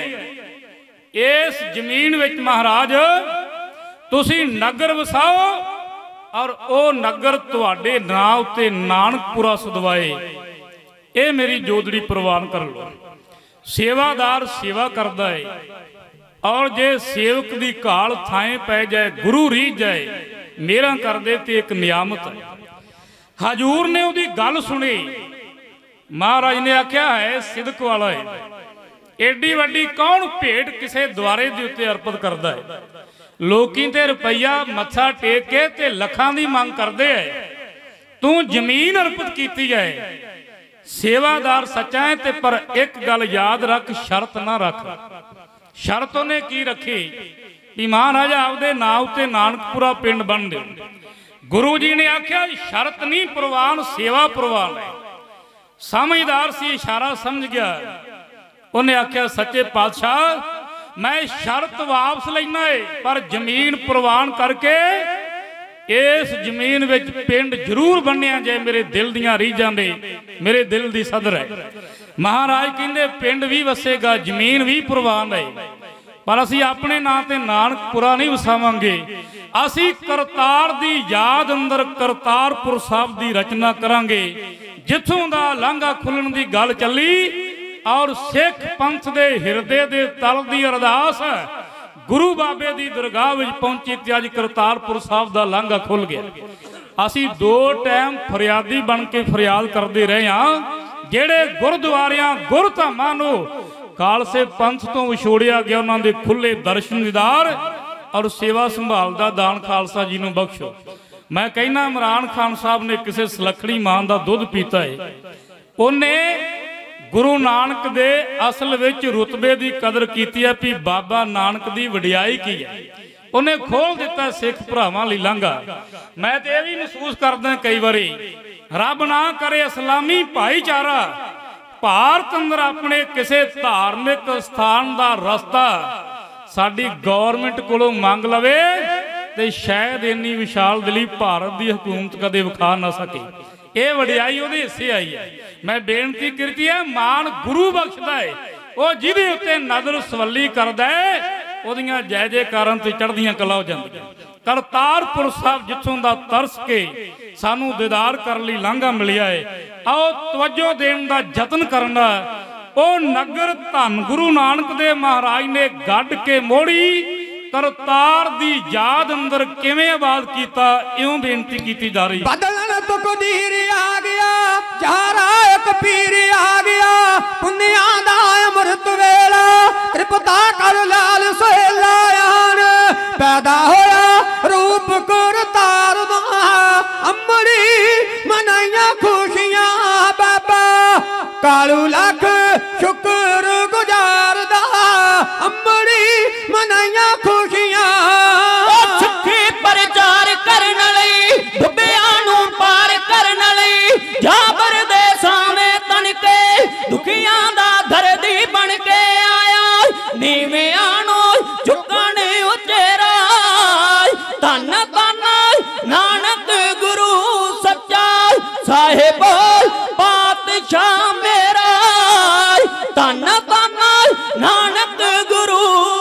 इस जमीन विच महाराज तुसी नगर वसाओ और ओ नगर तुहाडे नाम उत्ते नानकपुरा सदवाए ये मेरी जोदड़ी प्रवान कर लो सेवादार सेवा करदा है और जे सेवक दी काल थाए पै जाए गुरु रीझ जाए मेरा कर दे ते एक नियामत है हजूर ने उहदी गल सुनी महाराज ने आख्या है सिदक वाला है एडी वड्डी कौन भेंट किसे द्वारे दे उत्ते अर्पित करदा है लोकी ते रुपया मत्था टेक के ते लखां दी मंग करदे है तू जमीन अर्पित कीती है सेवादार सच्चा है ते पर एक गल याद रख शर्त ना रख शर्त उन्हें की रखी कि महाराज आपदे नाम उत्ते नानकपुरा पिंड बन दे गुरु जी ने आख्या शर्त नहीं प्रवान सेवा प्रवान है समझदार सी इशारा समझ गया उन्हें आख्या सच्चे पातशाह मैं शर्त वापस लेना है पर जमीन प्रवान करके इस जमीन विच पिंड जरूर बनया जाए मेरे दिल दियां रीझां दे मेरे दिल दी सदर है महाराज कहंदे पिंड भी वसेगा जमीन भी प्रवान है पर असी अपने नां ते नानकपुरा नहीं वसावांगे असी करतार दी याद अंदर करतारपुर साहब दी रचना करांगे जिथों दा लांघा खुलण दी गल चली और सिख पंथ दे हिरदे दे तल दी अरदास गुरु बाबे दी दरगाह विच पहुंची ते अज करतारपुर साहब दा लांघा खुल गया असी दो टाइम फरियादी बन के फरियाद करते रहे हाँ जेड़े गुरुद्वारियां गुरधामां नूं खालसे पंथ तो विछोड़िया गया उन्हां दे खुले दर्शन दीदार और सेवा संभाल दा दान खालसा जी नूं बख्शो मैं कहना इमरान खान साहब ने किसी सलखड़ी मां दा दुध पीता है उन्हें गुरु नानक दे असल विच रुतबे दी कदर कीती है भी बाबा नानक दी वडियाई की है उन्हें खोल दिता सिख भरावां लई लांघा मैं तो यह भी महसूस करदा कई बारी रब ना करे इस्लामी भाईचारा भारत अंदर अपने किसी धार्मिक स्थान का रस्ता साडी गौरमेंट कोलों मंग लवे ते शायद इन्नी विशाल दिली भारत की हुकूमत कदे विखा ना सके ਇਹ ਵਡਿਆਈ ਉਹਦੇ ਹਿੱਸੇ ਆਈ ਹੈ। ਮੈਂ ਬੇਨਤੀ ਕੀਤੀ ਹੈ, ਮਾਨ ਗੁਰੂ ਬਖਸ਼ਦਾ ਹੈ, ਉਹ ਜਿਹਦੇ ਉੱਤੇ ਨਜ਼ਰ ਸਵੱਲੀ ਕਰਦਾ ਹੈ ਉਹਦੀਆਂ ਜੈ ਜੈਕਾਰਾਂ ਤੇ ਚੜ੍ਹਦੀਆਂ ਕਲਾ ਹੋ ਜਾਂਦੀਆਂ। ਕਰਤਾਰਪੁਰ ਸਾਹਿਬ ਜਿੱਥੋਂ ਦਾ ਤਰਸ ਕੇ ਸਾਨੂੰ ਦੀਦਾਰ ਕਰਨ ਲਈ ਲਾਂਘਾ ਮਿਲਿਆ ਹੈ, ਆਓ ਤਵੱਜੋ ਦੇਣ ਦਾ ਯਤਨ ਕਰਨਾ। ਉਹ ਨਗਰ ਧੰਨ ਗੁਰੂ ਨਾਨਕ ਦੇਵ ਮਹਾਰਾਜ ਨੇ ਗੱਡ ਕੇ ਮੋੜੀ ਕਰਤਾਰ ਦੀ ਯਾਦ ਅੰਦਰ ਕਿਵੇਂ ਆਬਾਦ ਕੀਤਾ, ਇਉਂ ਬੇਨਤੀ ਕੀਤੀ ਜਾ ਰਹੀ। ਬਦਲਣ ਤੋਂ ਕਦੀਰ ਆ ਗਿਆ, ਚਾਰਾ ਇੱਕ ਪੀਰ ਆ ਗਿਆ, ਪੁੰਨਿਆਂ ਦਾ ਅੰਮ੍ਰਿਤ ਵੇਲਾ, ਕਿਰਪਾ ਕਰ ਲਾਲ ਸੋਹਿਲਾ ਆਣ, ਪੈਦਾ ਹੋਇਆ ਰੂਪ ਕਰਤਾਰ ਦਾ, ਅੰਮੜੀ ਮਨਾਈਆਂ ਖੁਸ਼ੀਆਂ ਬਾਬਾ, ਕਾਲੂ ਲੱਖ ਸ਼ੁਕਰ ਗੁਜ਼ਾਰਦਾ, ਅੰਮੜੀ ਮਨਾਈਆਂ ਖੁਸ਼ੀਆਂ। ਸੁੱਖੀ ਪ੍ਰਚਾਰ ਕਰਨ ਲਈ, ਡੁੱਬਿਆਂ ਨੂੰ ਪਾਰ ਕਰਨ ਲਈ, ਜਾਬਰ ਦੇ ਸਾਵੇਂ ਤਨ ਕੇ ਦੁਖੀਆਂ ਦਾ ਦਰਦੀ ਬਣ ਕੇ ਆਇਆ, ਨੀਵਿਆਂ ਨੂੰ ਝੁਕਣ ਉਚੇਰਾ, ਧੰਨ ਧੰਨ ਨਾਨਕ ਗੁਰੂ ਸੱਚਾ ਸਾਹਿਬ ਪਾਤਸ਼ਾਹ ਮੇਰਾ, ਧੰਨ ਧੰਨ ਨਾਨਕ ਗੁਰੂ।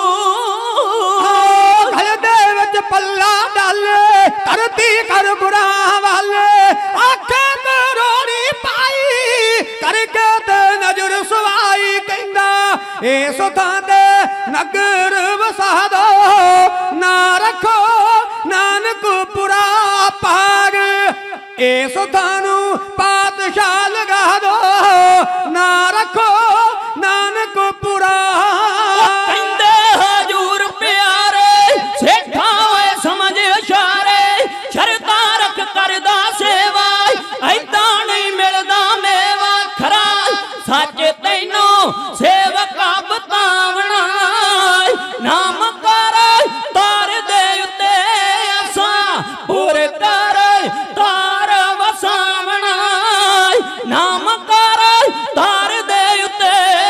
ਘਰ ਦੇ ਵਿੱਚ ਪੱਲਾ ਡਾਲ, ਧਰਤੀ ਕਰ ਗੁਰਾਂ ਵੱਲ, ਆਖੇ ਤੇ ਰੋਣੀ ਪਾਈ, ਕਰਕੇ ਤੇ ਨਜ਼ਰ ਸਵਾਈ, ਕਹਿੰਦਾ ਇਸ ਥਾਂ ਤੇ ਨਗਰ ਵਸਾ ਦੋ, ਨਾ ਰੱਖੋ ਨਾਨਕਪੁਰਾ ਭਾਗ, ਇਸ ਥਾਂ ਨੂੰ ਪਾਤਸ਼ਾਹ ਲਗਾ ਦੋ, ਨਾ ਰੱਖੋ ਨਾਨਕਪੁਰਾ। ਕਹਿੰਦੇ ਹਜੂਰ ਪਿਆਰੇ, ਸੇਠਾਂ ਹੋਏ ਸਮਝ ਇਸ਼ਾਰੇ, ਸ਼ਰਤਾਂ ਰੱਖ ਕਰਦਾ ਸੇਵਾ, ਐਦਾਂ ਨਹੀਂ ਮਿਲਦਾ ਮੇਵਾ ਖਰਾ, ਸੱਚ ਤੈਨੂੰ ਸੇਵਕਾ ਬਤਾਵਣਾ, ਨਾਮ ਕਰ ਤਾਰ ਦੇ ਉੱਤੇ ਅਸਾਂ ਪੁਰ ਕਰ ਤਾਰ ਵਸਾਵਣਾ, ਨਾਮ ਕਰ ਤਾਰ ਦੇ ਉੱਤੇ।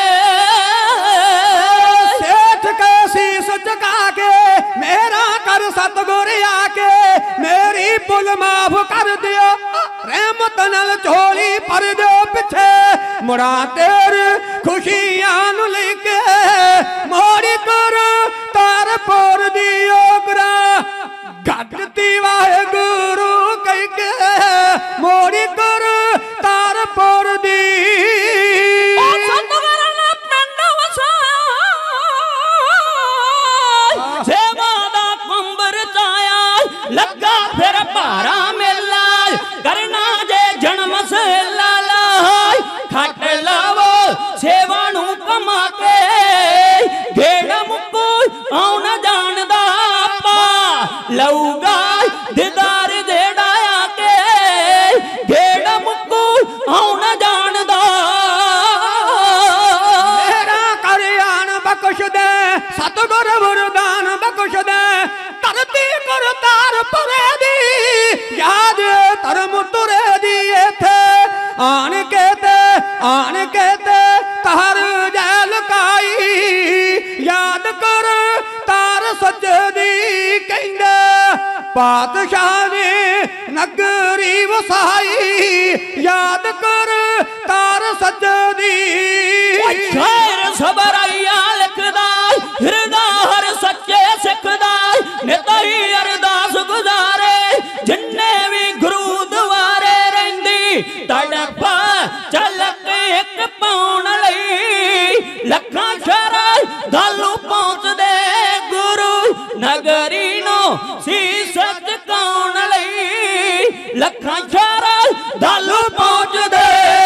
ਸੇਠ ਕੇ ਸੀਸ ਝੁਕਾ ਕੇ ਮੇਰਾ ਕਰ ਸਤਿਗੁਰ ਆ ਕੇ, ਮੇਰੀ ਭੁੱਲ ਮਾਫ ਕਰ ਦਿਓ, ਰਹਿਮਤ ਨਾਲ ਝੋਲੀ ਭਰ ਦਿਓ, ਪਿੱਛੇ ਮੁੜਾਂ ਤੇਰੇ ਖੁਸ਼ੀਆਂ ਨੂੰ ਲੈ ਕੇ, ਮੋੜੀ ਕਰ ਤਾਰਪੁਰ ਦੀ ਓਗਰਾ, ਗੱਡਤੀ ਵਾਹਿਗੁਰੂ ਕਹਿ ਕੇ, ਮੋੜੀ ਕਰ ਤਾਰਪੁਰ ਦੀ। ਸੇਵਾ ਦਾ ਕੁੰਭਰ ਚਾਇਆ, ਲੱਗਾ ਫਿਰ ਭਾਰਾ ਮੇਲਾ, ਕਰਨਾ ਜੇ ਜਨਮ ਸੇਲਾ ਲਾਇ, ਖੱਟ ਲਵੋ ਸੇਵਾ ਨੂੰ ਕਮਾ ਕੇ, ਗੇੜ ਮੁੱਕੂ ਆਉਣ ਜਾਣ ਦਾ ਪਾ ਲਊਗਾ, ਦੀਦਾਰ ਜਿਹੜਾ ਆ ਕੇ, ਗੇੜ ਮੁੱਕੂ ਆਉਣ ਜਾਣ ਦਾ। ਮੇਰਾ ਕਰ ਆਣ ਬਖਸ਼ ਦੇ, ਸਤਿਗੁਰ ਵਰਦਾਨ ਬਖਸ਼ ਦੇ, ਧਰਤੀ ਕਰਤਾਰਪੁਰ ਦੀ ਯਾਦ ਧਰਮ ਤੁਰੇ ਦੀ, ਇੱਥੇ ਆਣ ਕੇ ਤੇ ਤਾਰ ਜੈ ਲੁਕਾਈ, ਯਾਦ ਕਰ ਤਾਰ ਸੱਜਦੀ, ਕਹਿੰਦਾ ਪਾਤਸ਼ਾਹ ਨੇ ਨਗਰੀ ਵਸਾਈ, ਯਾਦ ਕਰ ਤਾਰ ਸੱਜਦੀ। ਸ਼ਾਇਰ ਸਬਰਾਈਆ ਲਿਖਦਾ, ਹਿਰਦਾ ਹਰ ਸੱਚੇ ਸਿੱਖਦਾ, ਨਿਤਈ ਅਰਦਾਸ ਗੁਜ਼ਾਰੇ, ਜਿੰਨੇ ਵੀ ਗੁਰੂ ਦੁਆਰੇ ਰਹਿੰਦੀ, ਤੜਪ ਝਲਕ ਇੱਕ ਪਾਉਣ ਲਈ, ਲੱਖਾਂ ਸ਼ਹਿਰ ਦਾਲੂ ਪਹੁੰਚਦੇ, ਗੁਰੂ ਨਗਰੀ ਨੂੰ ਸੀਸ ਝੁਕਾਉਣ ਲਈ, ਲੱਖਾਂ ਸ਼ਹਿਰ ਦਾਲੂ ਪਹੁੰਚਦੇ।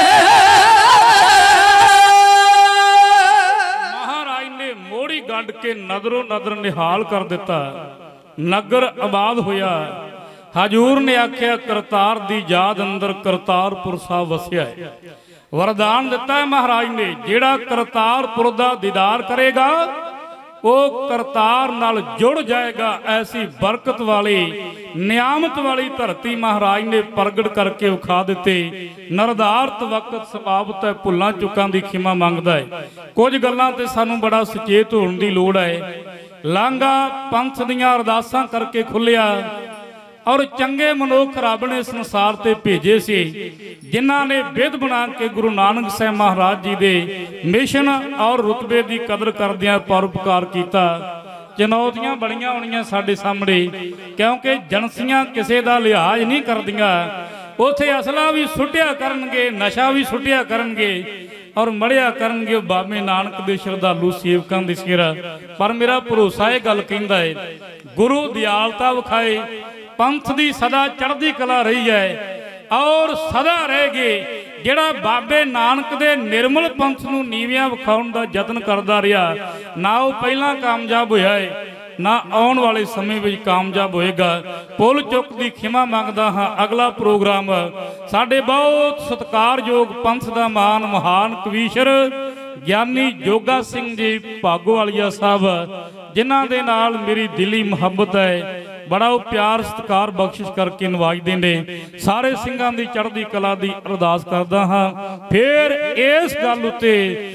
ਮੋੜੀ ਗੱਡ ਕੇ ਨਜ਼ਰੋਂ ਨਜ਼ਰ ਨਿਹਾਲ ਕਰ ਦਿੱਤਾ, ਨਗਰ ਆਬਾਦ ਹੋਇਆ। ਹਜੂਰ ਨੇ ਆਖਿਆ ਕਰਤਾਰ ਦੀ ਯਾਦ ਅੰਦਰ ਕਰਤਾਰਪੁਰ ਸਾਹਿਬ ਵਸਿਆ। ਵਰਦਾਨ ਦਿੱਤਾ ਮਹਾਰਾਜ ਨੇ, ਜਿਹੜਾ ਕਰਤਾਰਪੁਰ ਦਾ ਦੀਦਾਰ ਕਰੇਗਾ ਉਹ ਕਰਤਾਰ ਨਾਲ ਜੁੜ ਜਾਏਗਾ। ਐਸੀ ਬਰਕਤ ਵਾਲੀ ਨਿਆਮਤ ਵਾਲੀ ਧਰਤੀ ਮਹਾਰਾਜ ਨੇ ਪ੍ਰਗਟ ਕਰਕੇ ਵਿਖਾ ਦਿੱਤੇ। ਨਿਰਧਾਰਤ ਵਕਤ ਸਮਾਪਤ ਹੈ, ਭੁੱਲਾਂ ਚੁੱਕਾਂ ਦੀ ਖਿਮਾ ਮੰਗਦਾ ਹੈ। ਕੁਝ ਗੱਲਾਂ ਤੇ ਸਾਨੂੰ ਬੜਾ ਸੁਚੇਤ ਹੋਣ ਦੀ ਲੋੜ ਹੈ। ਲਾਂਘਾ ਪੰਥ ਦੀਆਂ ਅਰਦਾਸਾਂ ਕਰਕੇ ਖੁੱਲਿਆ। ਔਰ ਚੰਗੇ ਮਨੁੱਖ ਰੱਬ ਨੇ ਸੰਸਾਰ ਤੇ ਭੇਜੇ ਸੀ, ਜਿਨ੍ਹਾਂ ਨੇ ਵਿਧ ਬਣਾ ਕੇ ਗੁਰੂ ਨਾਨਕ ਸਾਹਿਬ ਮਹਾਰਾਜ ਜੀ ਦੇ ਮਿਸ਼ਨ ਔਰ ਰੁਤਬੇ ਦੀ ਕਦਰ ਕਰਦਿਆਂ ਪਰਉਪਕਾਰ ਕੀਤਾ। ਚੁਣੌਤੀਆਂ ਬੜੀਆਂ ਆਉਣੀਆਂ ਸਾਡੇ ਸਾਹਮਣੇ, ਕਿਉਂਕਿ ਏਜੰਸੀਆਂ ਕਿਸੇ ਦਾ ਲਿਹਾਜ਼ ਨਹੀਂ ਕਰਦੀਆਂ। ਉੱਥੇ ਅਸਲਾ ਵੀ ਸੁੱਟਿਆ ਕਰਨਗੇ, ਨਸ਼ਾ ਵੀ ਸੁੱਟਿਆ ਕਰਨਗੇ ਔਰ ਮੜਿਆ ਕਰਨਗੇ ਬਾਬੇ ਨਾਨਕ ਦੇ ਸ਼ਰਧਾਲੂ ਸੇਵਕਾਂ ਦੇ ਸਿਰ। ਪਰ ਮੇਰਾ ਭਰੋਸਾ ਇਹ ਗੱਲ ਕਹਿੰਦਾ ਹੈ, ਗੁਰੂ ਦਿਆਲਤਾ ਵਿਖਾਏ, ਪੰਥ ਦੀ ਸਦਾ ਚੜ੍ਹਦੀ ਕਲਾ ਰਹੀ ਹੈ ਔਰ ਸਦਾ ਰਹੇਗੀ। ਜਿਹੜਾ ਬਾਬੇ ਨਾਨਕ ਦੇ ਨਿਰਮਲ ਪੰਥ ਨੂੰ ਨੀਵਿਆਂ ਵਿਖਾਉਣ ਦਾ ਯਤਨ ਕਰਦਾ ਰਿਹਾ, ਨਾ ਉਹ ਪਹਿਲਾਂ ਕਾਮਯਾਬ ਹੋਇਆ ਹੈ, ਨਾ ਆਉਣ ਵਾਲੇ ਸਮੇਂ ਵਿੱਚ ਕਾਮਯਾਬ ਹੋਏਗਾ। ਪੁੱਲ ਚੁੱਕ ਦੀ ਖਿਮਾ ਮੰਗਦਾ ਹਾਂ। ਅਗਲਾ ਪ੍ਰੋਗਰਾਮ ਸਾਡੇ ਬਹੁਤ ਸਤਿਕਾਰਯੋਗ ਪੰਥ ਦਾ ਮਾਨ ਮਹਾਨ ਕਵੀਸ਼ਰ ਗਿਆਨੀ ਜੋਗਾ ਸਿੰਘ ਜੀ ਭਾਗੋਵਾਲੀਆ ਸਾਹਿਬ, ਜਿਨ੍ਹਾਂ ਦੇ ਨਾਲ ਮੇਰੀ ਦਿਲੀ ਮੁਹੱਬਤ ਹੈ, ਬੜਾ ਉਹ ਪਿਆਰ ਸਤਿਕਾਰ ਬਖਸ਼ਿਸ਼ ਕਰਕੇ ਨਵਾਜਦੇ ਨੇ। ਸਾਰੇ ਸਿੰਘਾਂ ਦੀ ਚੜ੍ਹਦੀ ਕਲਾ ਦੀ ਅਰਦਾਸ ਕਰਦਾ ਹਾਂ। ਫਿਰ ਇਸ ਗੱਲ ਉੱਤੇ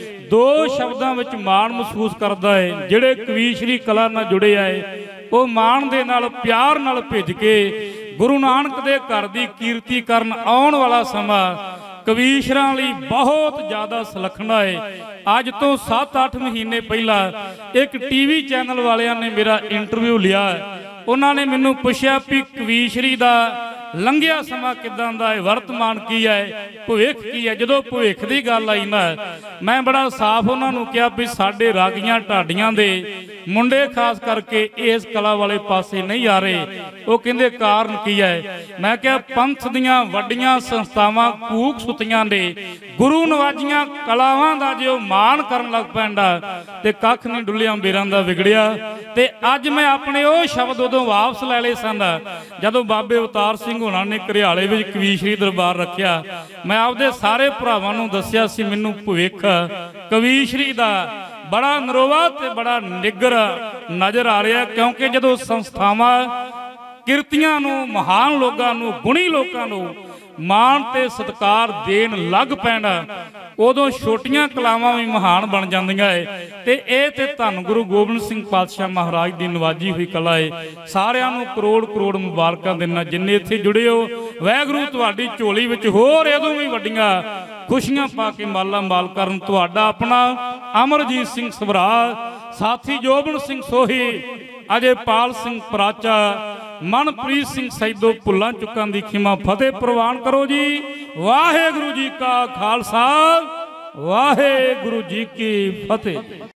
ਦੋ ਸ਼ਬਦਾਂ ਵਿੱਚ ਮਾਣ ਮਹਿਸੂਸ ਕਰਦਾ ਹੈ, ਜਿਹੜੇ ਕਵੀਸ਼ਰੀ ਕਲਾ ਨਾਲ ਜੁੜੇ ਆਏ, ਉਹ ਮਾਣ ਦੇ ਨਾਲ ਪਿਆਰ ਨਾਲ ਭਿੱਜ ਕੇ ਗੁਰੂ ਨਾਨਕ ਦੇ ਘਰ ਦੀ ਕੀਰਤੀ ਕਰਨ। ਆਉਣ ਵਾਲਾ ਸਮਾਂ ਕਵੀਸ਼ਰਾਂ ਲਈ ਬਹੁਤ ਜ਼ਿਆਦਾ ਸੁਲੱਖਣਾ ਹੈ। ਅੱਜ ਤੋਂ 7-8 ਮਹੀਨੇ ਪਹਿਲਾਂ ਇੱਕ ਟੀਵੀ ਚੈਨਲ ਵਾਲਿਆਂ ਨੇ ਮੇਰਾ ਇੰਟਰਵਿਊ ਲਿਆ। ਉਹਨਾਂ ਨੇ ਮੈਨੂੰ ਪੁੱਛਿਆ ਵੀ ਕਵੀਸ਼ਰੀ ਦਾ ਲੰਘਿਆ ਸਮਾਂ ਕਿਦਾਂ ਦਾ ਹੈ, ਵਰਤਮਾਨ ਕੀ ਹੈ, ਭਵਿੱਖ ਕੀ ਹੈ। ਜਦੋਂ ਭਵਿੱਖ ਦੀ ਗੱਲ ਆਈ ਨਾ, ਮੈਂ ਬੜਾ ਸਾਫ਼ ਉਹਨਾਂ ਨੂੰ ਕਿਹਾ ਵੀ ਸਾਡੇ ਰਾਗੀਆਂ ਢਾਡੀਆਂ ਦੇ ਮੁੰਡੇ ਖਾਸ ਕਰਕੇ ਇਸ ਕਲਾ ਵਾਲੇ ਪਾਸੇ ਨਹੀਂ ਆ ਰਹੇ। ਉਹ ਕਹਿੰਦੇ ਕਾਰਨ ਕੀ ਹੈ? ਮੈਂ ਕਿਹਾ ਪੰਥ ਦੀਆਂ ਵੱਡੀਆਂ ਸੰਸਥਾਵਾਂ ਕੂਕ ਸੁੱਤੀਆਂ ਨੇ, ਗੁਰੂ ਨਵਾਜੀਆਂ ਕਲਾਵਾਂ ਦਾ ਜੇ ਉਹ ਮਾਣ ਕਰਨ ਲੱਗ ਪੈਂਦਾ ਤੇ ਕੱਖ ਨਹੀਂ ਡੁੱਲਿਆ ਬੇਰਾਂ ਦਾ ਵਿਗੜਿਆ। ਤੇ ਅੱਜ ਮੈਂ ਆਪਣੇ ਉਹ ਸ਼ਬਦ ਉਦੋਂ ਵਾਪਸ ਲੈ ਲਏ ਸਨ ਜਦੋਂ ਬਾਬੇ ਅਵਤਾਰ ਸਿੰਘ ਹੋਣਾ ਨੇ ਘਰਿਆਲੇ ਵਿੱਚ ਕਵੀਸ਼ਰੀ ਦਰਬਾਰ ਰੱਖਿਆ। ਮੈਂ ਆਪਦੇ ਸਾਰੇ ਭਰਾਵਾਂ ਨੂੰ ਦੱਸਿਆ ਸੀ ਮੈਨੂੰ ਭਵਿੱਖ ਕਵੀਸ਼ਰੀ ਦਾ ਬੜਾ ਨਰੋਵਾ ਤੇ ਬੜਾ ਨਿੱਗਰ ਨਜ਼ਰ ਆ ਰਿਹਾ, ਕਿਉਂਕਿ ਜਦੋਂ ਸੰਸਥਾਵਾਂ ਕਿਰਤੀਆਂ ਨੂੰ, ਮਹਾਨ ਲੋਕਾਂ ਨੂੰ, ਗੁਣੀ ਲੋਕਾਂ ਨੂੰ ਮਾਣ ਤੇ ਸਤਿਕਾਰ ਦੇਣ ਲੱਗ ਪੈਣ, ਉਦੋਂ ਛੋਟੀਆਂ ਕਲਾਵਾਂ ਵੀ ਮਹਾਨ ਬਣ ਜਾਂਦੀਆਂ ਹੈ। ਤੇ ਇਹ ਤੇ ਧੰਨ ਗੁਰੂ ਗੋਬਿੰਦ ਸਿੰਘ ਪਾਤਸ਼ਾਹ ਮਹਾਰਾਜ ਦੀ ਨਵਾਜੀ ਹੋਈ ਕਲਾ ਹੈ। ਸਾਰਿਆਂ ਨੂੰ ਕਰੋੜ ਕਰੋੜ ਮੁਬਾਰਕਾਂ ਦੇਣਾ ਜਿੰਨੇ ਇੱਥੇ ਜੁੜੇ ਹੋ। ਵਾਹਿਗੁਰੂ ਤੁਹਾਡੀ ਝੋਲੀ ਵਿੱਚ ਹੋਰ ਇਹਦੋਂ ਵੀ ਵੱਡੀਆਂ ਖੁਸ਼ੀਆਂ ਪਾ ਕੇ ਮਾਲਾ ਮਾਲ ਕਰਨ। ਤੁਹਾਡਾ ਆਪਣਾ ਅਮਰਜੀਤ ਸਿੰਘ ਸਭਰਾ, ਸਾਥੀ ਜੋਬਨ ਸਿੰਘ ਸੋਹੀ, ਅਜੇਪਾਲ ਸਿੰਘ ਪਰਾਚਾ, ਮਨਪ੍ਰੀਤ ਸਿੰਘ ਸੈਦੋ, ਭੁੱਲਾਂ ਚੁੱਕਾਂ ਦੀ ਖਿਮਾ। ਫਤਿਹ ਪ੍ਰਵਾਨ ਕਰੋ ਜੀ। ਵਾਹਿਗੁਰੂ ਜੀ ਕਾ ਖਾਲਸਾ, ਵਾਹਿਗੁਰੂ ਜੀ ਕੀ ਫਤਿਹ।